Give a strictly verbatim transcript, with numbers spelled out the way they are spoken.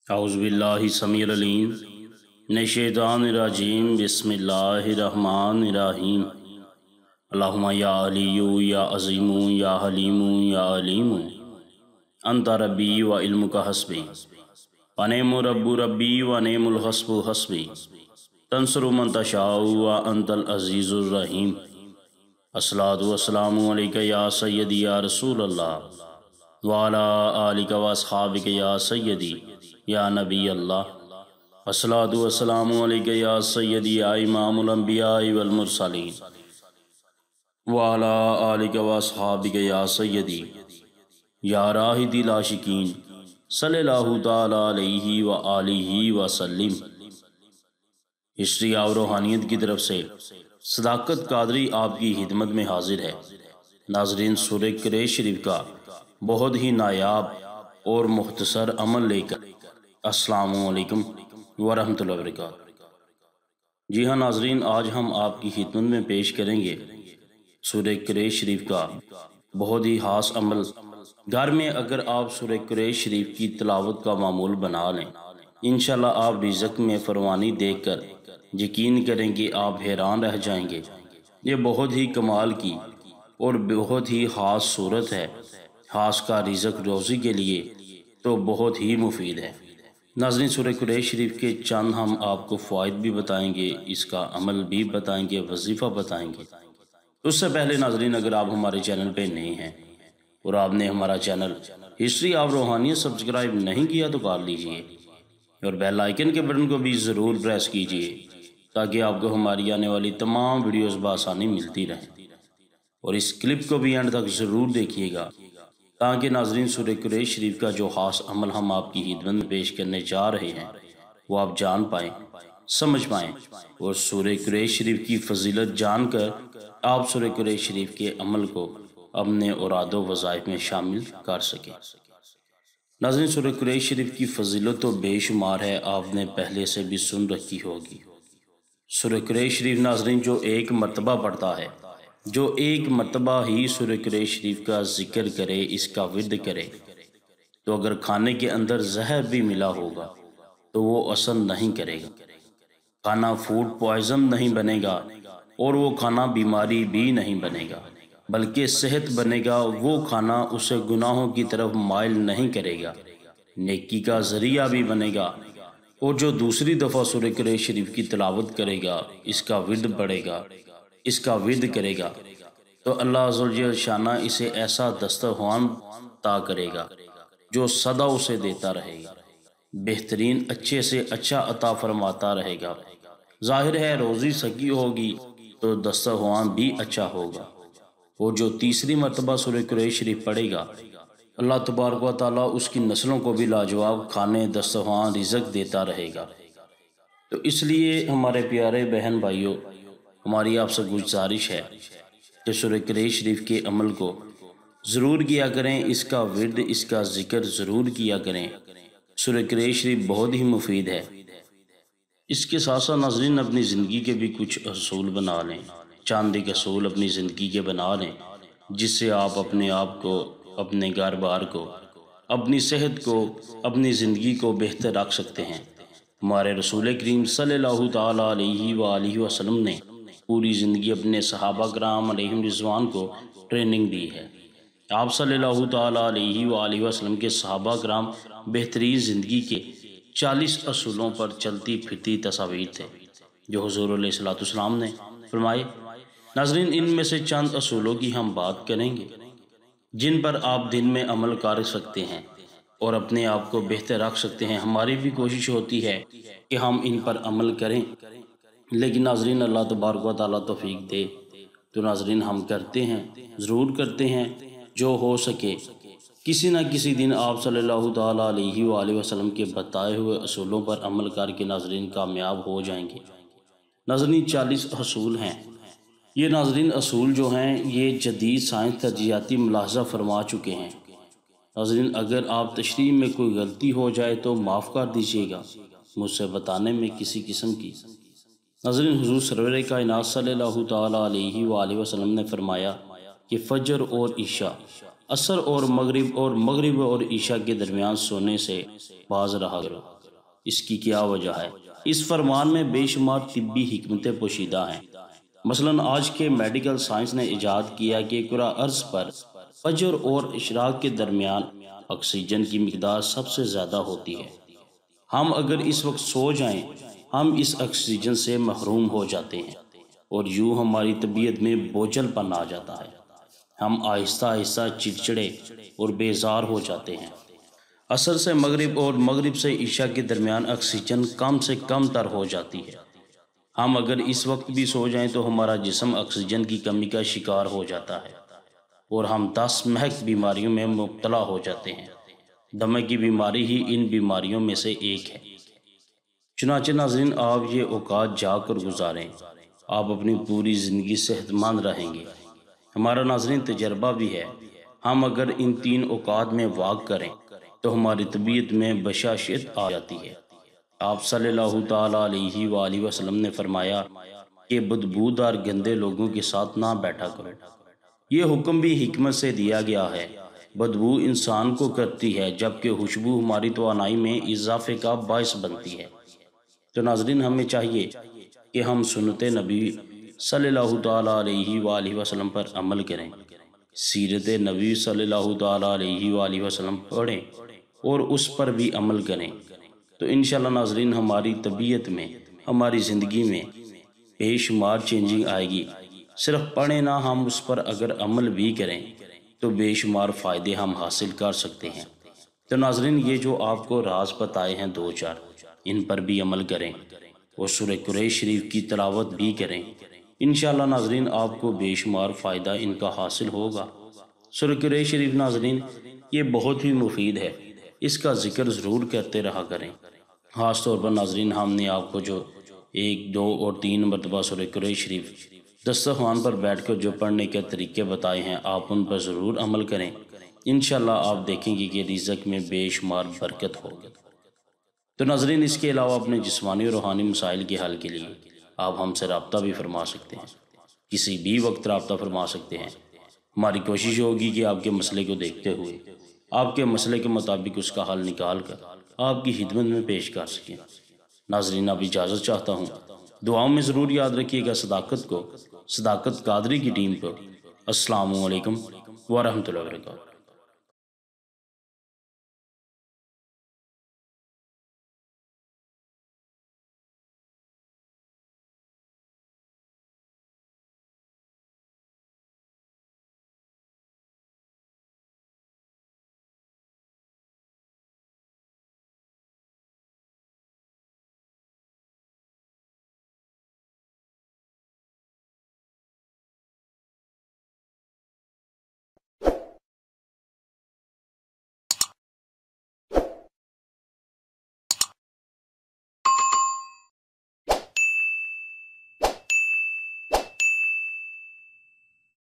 اعوذ باللہ السمیع العلیم من الشیطان الرجیم بسم اللہ الرحمن الرحیم اللہم یا علی یا عظیم یا حلیم یا علیم انت ربی و علمک حسبی ونعم رب ربی ونعم الحسب حسبی تنصر من تشاء وانت العزیز الرحیم الصلاۃ والسلام علیک یا سیدی یا رسول اللہ وعلی آلک و اصحابک یا سیدی یا نبی اللہ الصلاۃ والسلام علیک یا سیدی یا امام الانبیاء والمرسلین وعلی آلک و اصحابک یا سیدی یا راحت العاشقین صلی اللہ تعالی علیہ وآلہ وسلم۔ ہسٹری اور روحانیت کی طرف سے صداقت قادری آپ کی خدمت میں حاضر ہے۔ ناظرین، سورہ قریش شریف کا بہت ہی نایاب اور مختصر عمل لے کر السلام علیکم ورحمۃ اللہ وبرکاتہ۔ جی ہاں ناظرین، آج ہم آپ کی خدمت میں پیش کریں گے سورہ قریش شریف کا بہت ہی خاص عمل۔ گھر میں اگر آپ سورہ قریش شریف کی تلاوت کا معمول بنا لیں، انشاءاللہ آپ رزق میں فروانی دیکھ کر یقین کریں کہ آپ حیران رہ جائیں گے۔ یہ بہت ہی کمال کی اور بہت ہی خاص صورت ہے، خاص کا رزق روزی کے لیے تو بہت ہی مفید ہے۔ ناظرین، سورہ قریش شریف کے چند ہم آپ کو فوائد بھی بتائیں گے، اس کا عمل بھی بتائیں گے، وظیفہ بتائیں گے۔ اس سے پہلے ناظرین، اگر آپ ہمارے چینل پہ نئے ہیں اور آپ نے ہمارا چینل ہسٹری آف روحانی سبسکرائب نہیں کیا تو کر لیجئے اور بیل آئیکن کے بٹن کو بھی ضرور پریس کیجئے تاکہ آپ کو ہماری آنے والی تمام ویڈیوز بآسانی ملتی رہیں، اور اس کلپ کو بھی اینڈ تک ضرور دیکھیے گا تاکہ ناظرین سورہ قریش شریف کا جو خاص عمل ہم آپ کی خدمت میں پیش کرنے جا رہے ہیں وہ آپ جان پائیں، سمجھ پائیں، اور سورہ قریش شریف کی فضیلت جان کر آپ سورہ قریش شریف کے عمل کو اپنے اوراد و وظائف میں شامل کر سکیں۔ ناظرین، سورہ قریش شریف کی فضیلت تو بے شمار ہے، آپ نے پہلے سے بھی سن رکھی ہوگی۔ سورہ قریش شریف ناظرین جو ایک مرتبہ پڑھتا ہے، جو ایک مرتبہ ہی سورہ قریش شریف کا ذکر کرے، اس کا ورد کرے، تو اگر کھانے کے اندر زہر بھی ملا ہوگا تو وہ اثر نہیں کرے گا، کھانا فوڈ پوائزن نہیں بنے گا، اور وہ کھانا بیماری بھی نہیں بنے گا، بلکہ صحت بنے گا۔ وہ کھانا اسے گناہوں کی طرف مائل نہیں کرے گا، نیکی کا ذریعہ بھی بنے گا۔ اور جو دوسری دفعہ سورہ قریش شریف کی تلاوت کرے گا، اس کا ورد پڑھے گا، اس کا ورد کرے گا، تو اللہ عز و جل شانہ اسے ایسا دسترخوان عطا کرے گا جو سدا اسے دیتا رہے گا، بہترین اچھے سے اچھا عطا فرماتا رہے گا۔ ظاہر ہے روزی سکی ہوگی تو دسترخوان بھی اچھا ہوگا۔ اور جو تیسری مرتبہ سورہ قریش شریف پڑھے گا، اللہ تبارک و تعالیٰ اس کی نسلوں کو بھی لاجواب کھانے، دسترخوان، رزق دیتا رہے گا۔ تو اس لیے ہمارے پیارے بہن بھائیوں، ہماری آپ سے گزارش ہے کہ سورہ قریش شریف کے عمل کو ضرور کیا کریں، اس کا ورد، اس کا ذکر ضرور کیا کریں۔ سورہ قریش شریف بہت ہی مفید ہے۔ اس کے ساتھ ساتھ ناظرین اپنی زندگی کے بھی کچھ اصول بنا لیں، چاند کے اصول اپنی زندگی کے بنا لیں، جس سے آپ اپنے آپ کو، اپنے گھر بار کو، اپنی صحت کو، اپنی زندگی کو بہتر رکھ سکتے ہیں۔ ہمارے رسول کریم صلی اللہ تعالیٰ علیہ وآلہ وسلم نے پوری زندگی اپنے صحابہ کرام علیہم رضوان کو ٹریننگ دی ہے۔ آپ صلی اللہ تعالیٰ علیہ وآلہ وسلم کے صحابہ کرام بہترین زندگی کے چالیس اصولوں پر چلتی پھرتی تصاویر تھے جو حضور علیہ السلام نے فرمائے۔ ناظرین، ان میں سے چند اصولوں کی ہم بات کریں گے جن پر آپ دن میں عمل کر سکتے ہیں اور اپنے آپ کو بہتر رکھ سکتے ہیں۔ ہماری بھی کوشش ہوتی ہے کہ ہم ان پر عمل کریں، لیکن ناظرین اللہ تبارک و تعالیٰ توفیق دے تو ناظرین ہم کرتے ہیں، ضرور کرتے ہیں۔ جو ہو سکے کسی نہ کسی دن آپ صلی اللہ تعالیٰ علیہ وآلہ وسلم کے بتائے ہوئے اصولوں پر عمل کر کے ناظرین کامیاب ہو جائیں گے۔ ناظرین چالیس اصول ہیں۔ یہ ناظرین اصول جو ہیں یہ جدید سائنس تجزیاتی ملاحظہ فرما چکے ہیں۔ ناظرین اگر آپ تشریح میں کوئی غلطی ہو جائے تو معاف کر دیجیے گا، مجھ سے بتانے میں کسی قسم کی۔ ناظرین حضور سرور کائنات صلی اللہ تعالیٰ علیہ وآلہ وسلم نے فرمایا کہ فجر اور عشاء، عصر اور مغرب اور مغرب اور عشاء کے درمیان سونے سے باز رہا کرو۔ اس کی کیا وجہ ہے؟ اس فرمان میں بے شمار طبی حکمتیں پوشیدہ ہیں۔ مثلاً آج کے میڈیکل سائنس نے ایجاد کیا کہ کرہ ارض پر فجر اور اشراق کے درمیان آکسیجن کی مقدار سب سے زیادہ ہوتی ہے۔ ہم اگر اس وقت سو جائیں ہم اس آکسیجن سے محروم ہو جاتے ہیں اور یوں ہماری طبیعت میں بوجھل پن آ جاتا ہے۔ ہم آہستہ آہستہ چڑچڑے اور بیزار ہو جاتے ہیں۔ عصر سے مغرب اور مغرب سے عشاء کے درمیان آکسیجن کم سے کم تر ہو جاتی ہے۔ ہم اگر اس وقت بھی سو جائیں تو ہمارا جسم آکسیجن کی کمی کا شکار ہو جاتا ہے اور ہم دس مہک بیماریوں میں مبتلا ہو جاتے ہیں۔ دمے کی بیماری ہی ان بیماریوں میں سے ایک ہے۔ چنانچہ ناظرین آپ یہ اوقات جا کر گزاریں، آپ اپنی پوری زندگی صحت مند رہیں گے۔ ہمارا ناظرین تجربہ بھی ہے، ہم اگر ان تین اوقات میں واک کریں تو ہماری طبیعت میں بشاشت آ جاتی ہے۔ آپ صلی اللہ تعالیٰ علیہ وآلہ وسلم نے فرمایا کہ بدبودار گندے لوگوں کے ساتھ نہ بیٹھا کرو۔ یہ حکم بھی حکمت سے دیا گیا ہے۔ بدبو انسان کو کرتی ہے جبکہ خوشبو ہماری توانائی میں اضافے کا باعث بنتی ہے۔ تو ناظرین ہمیں چاہیے کہ ہم سنت نبی صلی اللہ تعالیٰ علیہ وآلہ وسلم پر عمل کریں، سیرت نبی صلی اللہ تعالیٰ علیہ وآلہ وسلم پڑھیں اور اس پر بھی عمل کریں، تو انشاءاللہ ناظرین ہماری طبیعت میں، ہماری زندگی میں بے شمار چینجنگ آئے گی۔ صرف پڑھیں نہ، ہم اس پر اگر عمل بھی کریں تو بے شمار فائدے ہم حاصل کر سکتے ہیں۔ تو ناظرین یہ جو آپ کو راز بتائے ہیں دو چار، ان پر بھی عمل کریں اور سورہ قریش شریف کی تلاوت بھی کریں۔ انشاءاللہ ناظرین آپ کو بے شمار فائدہ ان کا حاصل ہوگا۔ سورہ قریش شریف ناظرین یہ بہت ہی مفید ہے، اس کا ذکر ضرور کرتے رہا کریں۔ خاص طور پر ناظرین ہم نے آپ کو جو ایک دو اور تین مرتبہ سورہ قریش شریف دسترخوان پر بیٹھ کر جو پڑھنے کے طریقے بتائے ہیں، آپ ان پر ضرور عمل کریں۔ انشاءاللہ آپ دیکھیں گے کہ رزق میں بے شمار برکت ہوگی۔ تو ناظرین اس کے علاوہ اپنے جسمانی اور روحانی مسائل کے حل کے لیے آپ ہم سے رابطہ بھی فرما سکتے ہیں، کسی بھی وقت رابطہ فرما سکتے ہیں۔ ہماری کوشش ہوگی کہ آپ کے مسئلے کو دیکھتے ہوئے آپ کے مسئلے کے مطابق اس کا حل نکال کر آپ کی خدمت میں پیش کر سکیں۔ ناظرین اب اجازت چاہتا ہوں، دعاؤں میں ضرور یاد رکھیے گا صداقت کو، صداقت قادری کی ٹیم کو۔ السلام علیکم ورحمۃ اللہ وبرکاتہ۔